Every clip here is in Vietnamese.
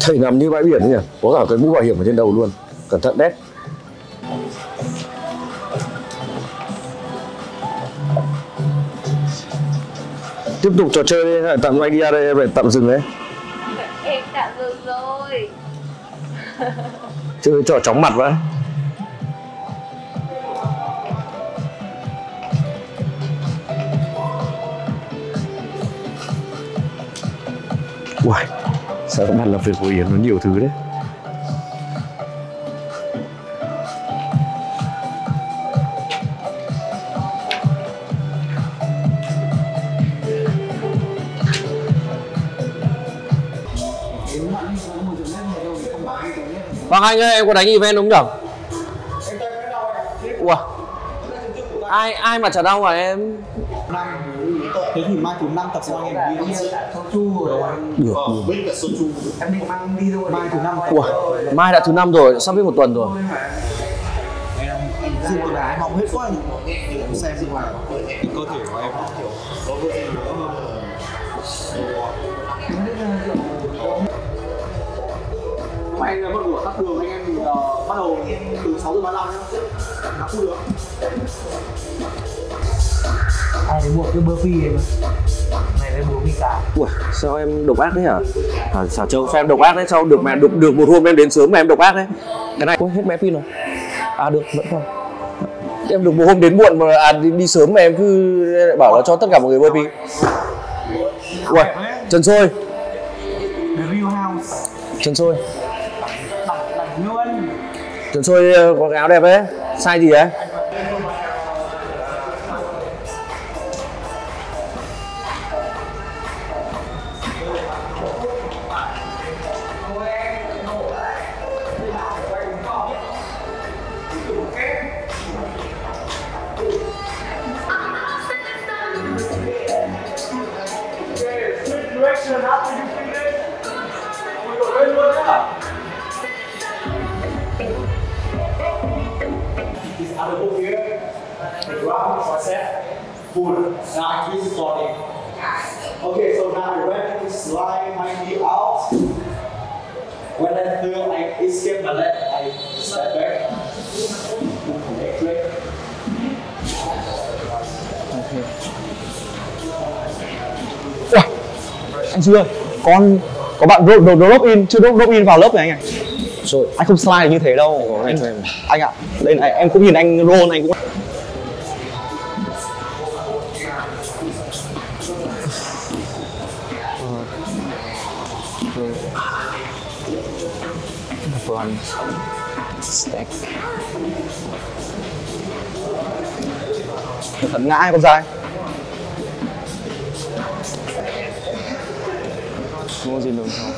Thầy nằm như bãi biển nhỉ, có cả cái mũ bảo hiểm ở trên đầu luôn, cẩn thận đấy. Tiếp tục trò chơi đi, tạm anh đi ra đây, em phải tạm dừng đấy. Em tạm dừng rồi. Chơi trò chóng mặt vậy. Uầy, sao các bạn làm việc của Yến nó nhiều thứ đấy. Vâng anh ơi, em có đánh event đúng không nhỉ? Ủa? Ai mà trả đau mà em? Thế thì mai thứ 5 tập sau anh em đi soju rồi. Được. Em định mang đi thôi. Mai thứ 5. Ủa? Mai đã thứ 5 rồi, sắp hết một tuần rồi. Riêng tôi đá mong hết quá. Em xem bên ngoài cơ thể của em anh là mất ngủ tắt đường, anh em thì bắt đầu từ 6:35 nhá. Nó không được. Ai đến muộn cứ burpee em. Này lấy burpee cả. Ủa, sao em độc ác thế hả? Xảo Châu, sao em độc ác đấy? Sao được mà được một hôm em đến sớm mà em độc ác đấy? Cái này, ôi, hết mé pin rồi. À được, vẫn còn. Em được một hôm đến muộn mà đi sớm mà em cứ bảo là cho tất cả mọi người burpee. Ui, Trần Sôi. Review house. Trần Sôi. Đặt luôn. Trần Sôi có cái áo đẹp đấy. Size gì đấy? Okay, so now you're ready to slide my knee out. When I feel I escape my leg, I step back. Ủa, anh Duy ơi, có bạn drop in, chưa drop in vào lớp này anh ạ. Rồi, anh không slide như thế đâu. Anh ạ, đây này em cũng nhìn anh roll anh cũng. One stack. Thật ngã con dai. Mua gì luôn không?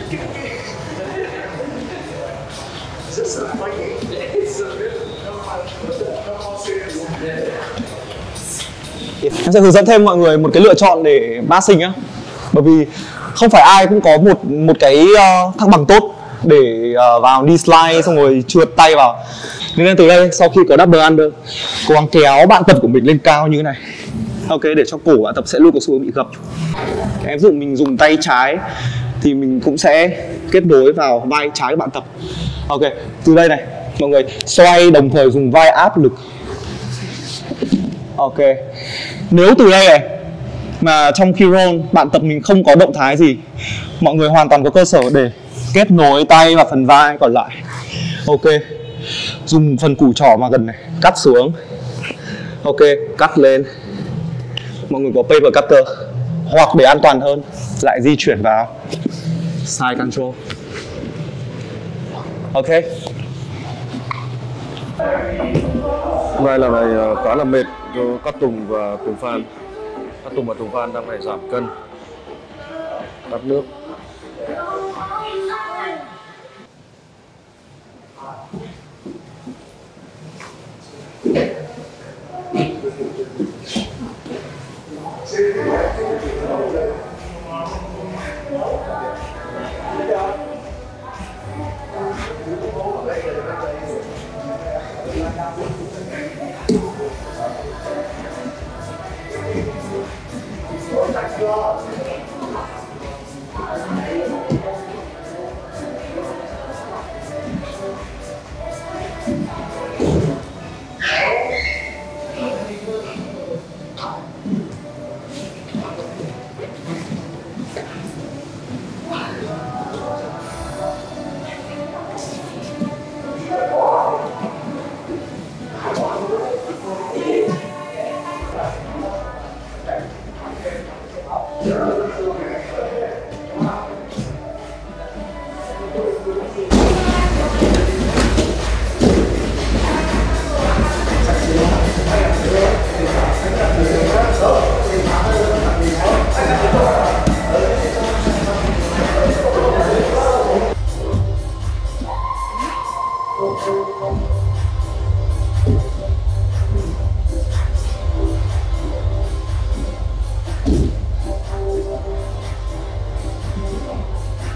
Em sẽ hướng dẫn thêm mọi người một cái lựa chọn để passing á, bởi vì không phải ai cũng có một cái thăng bằng tốt để vào đi slide xong rồi trượt tay vào. Nên từ đây sau khi có double under, cố gắng kéo bạn tập của mình lên cao như thế này. Ok, để cho cổ bạn tập sẽ luôn có xu hướng bị gập. Em ví dụ mình dùng tay trái thì mình cũng sẽ kết nối vào vai trái của bạn tập. Ok, từ đây này mọi người xoay đồng thời dùng vai áp lực. Ok, nếu từ đây này mà trong khi roll bạn tập mình không có động thái gì, mọi người hoàn toàn có cơ sở để kết nối tay và phần vai còn lại. Ok, dùng phần củ trỏ mà gần này cắt xuống. Ok, cắt lên. Mọi người có paper cutter, hoặc để an toàn hơn lại di chuyển vào side control. Ok. Hôm nay là ngày khá là mệt cho Cát Tùng và Tùng Phan. Cát Tùng và Tùng Phan đang phải giảm cân, tắt nước.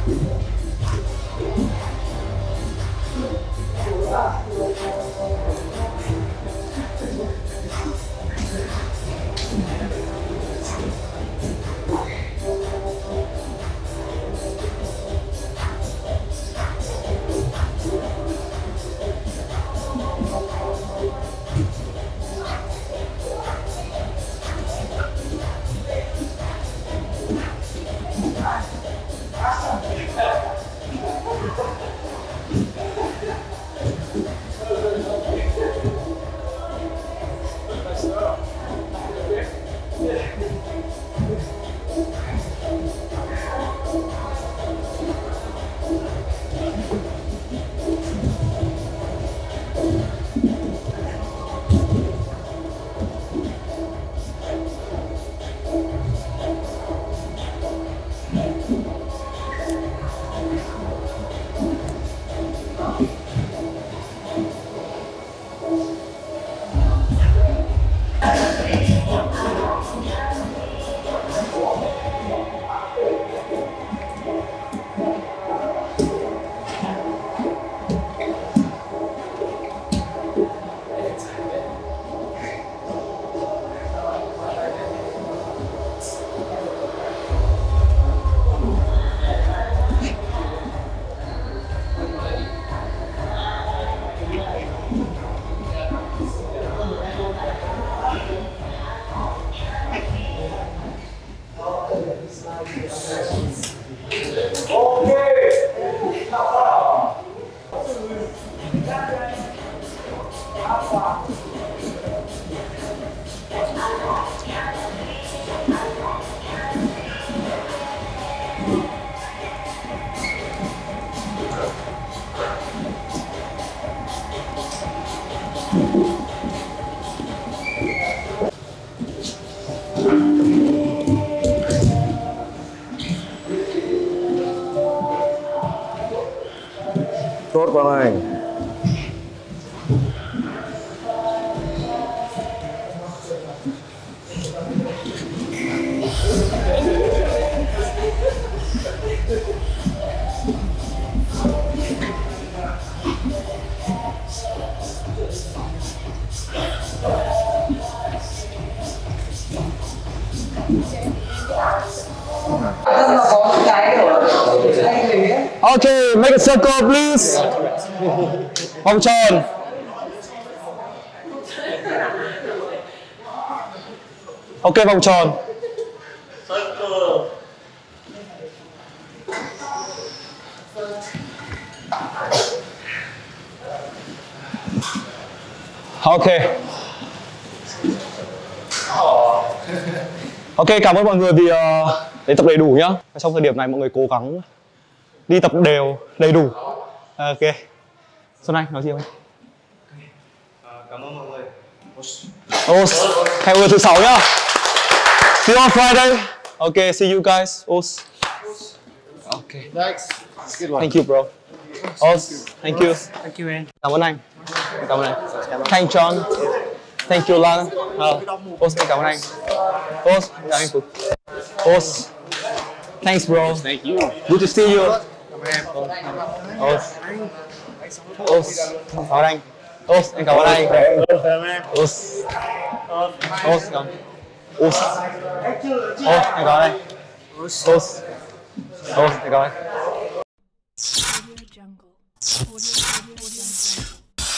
Tốt Quang Anh. Okay, make a circle please. Vòng tròn. Ok, vòng tròn. Ok. Ok, cảm ơn mọi người vì đến tập đầy đủ nhá. Trong thời điểm này mọi người cố gắng đi tập đều, đầy đủ. Ok. Xuân Anh nói gì không? Cảm ơn mọi người. Hẹn gặp thứ 6 nhá. See you on Friday. Okay, see you guys. Okay. Next. Good one. Thank you, bro. Thank you. Thank you, man. Cảm ơn anh. Cảm ơn anh. Thank John. Thank you, Lan. Cảm ơn anh. Cảm ơn anh. Thanks, bro. Thank you. Good to see you. Cảm ơn anh. Em cảm ơn anh. Em cảm ơn anh. Em cảm ơn anh. Audio Jungle. Audio Jungle.